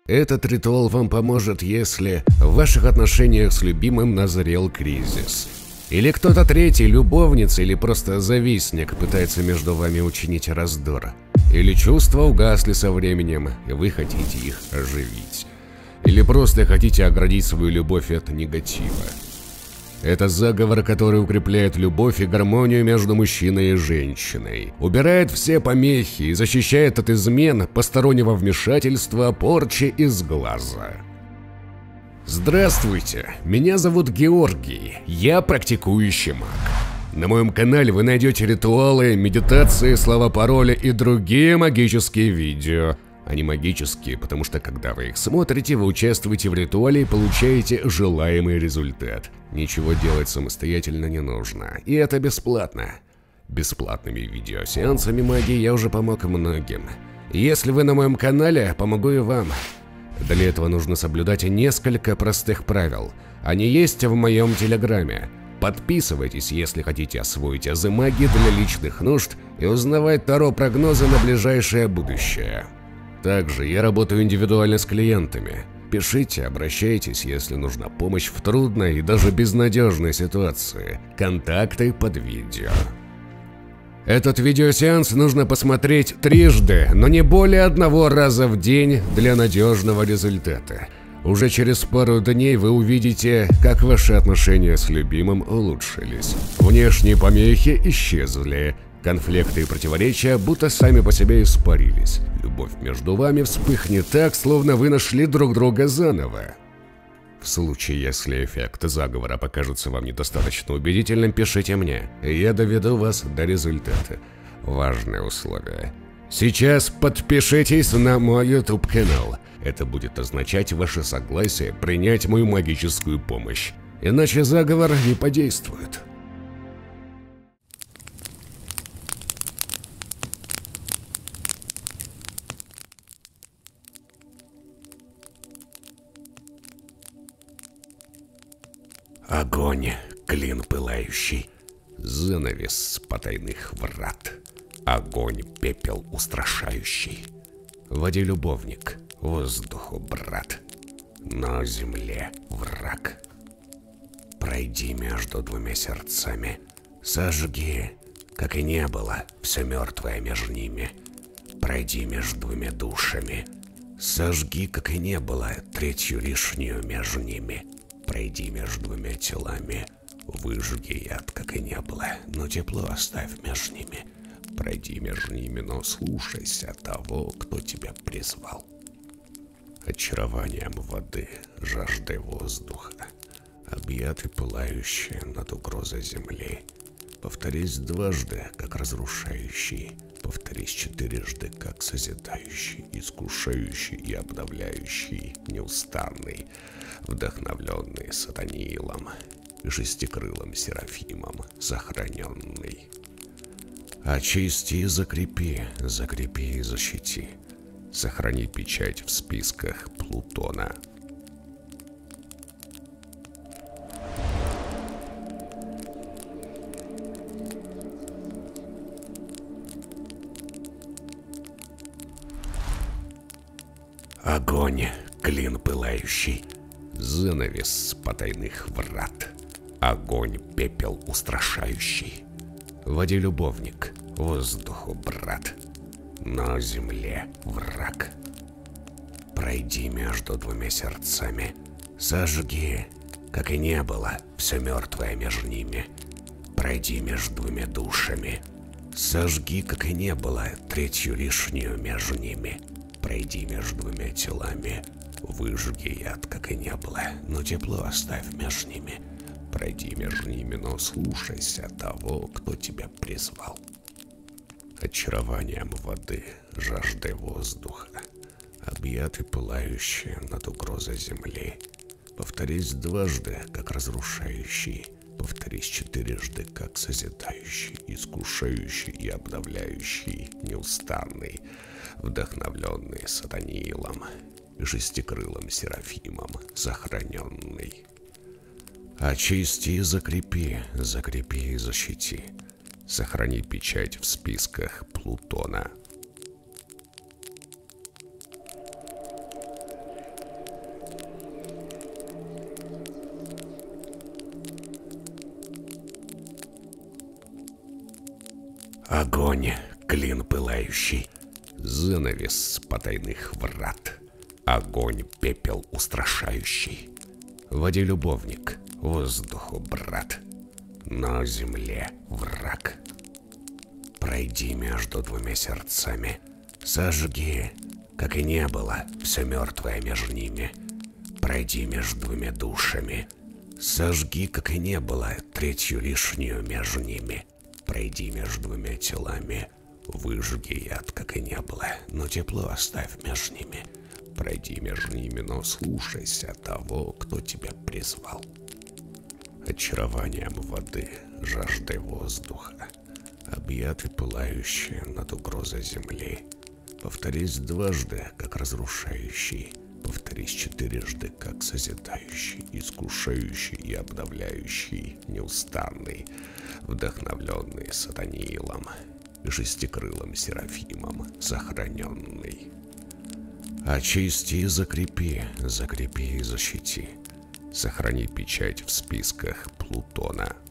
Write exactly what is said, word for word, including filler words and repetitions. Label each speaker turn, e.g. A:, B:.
A: Этот ритуал вам поможет, если в ваших отношениях с любимым назрел кризис. Или кто-то третий, любовница или просто завистник пытается между вами учинить раздор. Или чувства угасли со временем, и вы хотите их оживить. Или просто хотите оградить свою любовь от негатива. Это заговор, который укрепляет любовь и гармонию между мужчиной и женщиной, убирает все помехи и защищает от измен, постороннего вмешательства, порчи и сглаза. Здравствуйте, меня зовут Георгий, я практикующий маг. На моем канале вы найдете ритуалы, медитации, слова пароля и другие магические видео. Они магические, потому что когда вы их смотрите, вы участвуете в ритуале и получаете желаемый результат. Ничего делать самостоятельно не нужно, и это бесплатно. Бесплатными видеосеансами магии я уже помог многим. Если вы на моем канале, помогу и вам. Для этого нужно соблюдать несколько простых правил. Они есть в моем телеграме. Подписывайтесь, если хотите освоить азы магии для личных нужд и узнавать таро-прогнозы на ближайшее будущее. Также я работаю индивидуально с клиентами. Пишите, обращайтесь, если нужна помощь в трудной и даже безнадежной ситуации. Контакты под видео. Этот видеосеанс нужно посмотреть трижды, но не более одного раза в день для надежного результата. Уже через пару дней вы увидите, как ваши отношения с любимым улучшились. Внешние помехи исчезли. Конфликты и противоречия будто сами по себе испарились. Любовь между вами вспыхнет так, словно вы нашли друг друга заново. В случае, если эффект заговора покажется вам недостаточно убедительным, пишите мне, и я доведу вас до результата. Важное условие. Сейчас подпишитесь на мой YouTube канал. Это будет означать ваше согласие принять мою магическую помощь. Иначе заговор не подействует. Огонь, клин пылающий, занавес с потайных врат. Огонь, пепел устрашающий. В воде любовник, воздуху брат. На земле враг. Пройди между двумя сердцами. Сожги, как и не было, все мертвое между ними. Пройди между двумя душами. Сожги, как и не было, третью лишнюю между ними. Пройди между двумя телами, выжги яд, как и не было, но тепло оставь между ними. Пройди между ними, но слушайся того, кто тебя призвал. Очарованием воды, жаждой воздуха, объяты пылающие над угрозой земли. Повторись дважды, как разрушающий, повторись четырежды, как созидающий, искушающий и обновляющий, неустанный, вдохновленный Сатаниилом и шестикрылым Серафимом, сохраненный. Очисти и закрепи, закрепи и защити. Сохрани печать в списках Плутона. Огонь, клин пылающий, занавес с потайных врат. Огонь, пепел устрашающий. В воде любовник, воздуху брат. На земле враг. Пройди между двумя сердцами. Сожги, как и не было, все мертвое между ними. Пройди между двумя душами. Сожги, как и не было, третью лишнюю между ними. Пройди между двумя телами. Выжги яд, как и не было, но тепло оставь между ними. Пройди между ними, но слушайся того, кто тебя призвал. Очарованием воды, жаждой воздуха, объяты пылающие над угрозой земли. Повторись дважды, как разрушающий, повторись четырежды, как созидающий, искушающий и обновляющий, неустанный, вдохновленный Сатаниилом и шестикрылым Серафимом, сохраненный. Очисти и закрепи, закрепи и защити. Сохрани печать в списках Плутона. Огонь, клин пылающий, занавес потайных врат. Огонь, пепел устрашающий. В воде любовник, воздуху брат, на земле враг. Пройди между двумя сердцами, сожги, как и не было, все мертвое между ними. Пройди между двумя душами, сожги, как и не было, третью лишнюю между ними. Пройди между двумя телами, выжги яд, как и не было, но тепло оставь между ними. Пройди между ними, но слушайся того, кто тебя призвал. Очарованием воды, жаждой воздуха, объятый пылающий над угрозой земли. Повторись дважды, как разрушающий, повторись четырежды, как созидающий, искушающий и обновляющий, неустанный, вдохновленный Сатаниилом и шестикрылым Серафимом, сохраненный. Очисти и закрепи, закрепи и защити. Сохрани печать в списках Плутона.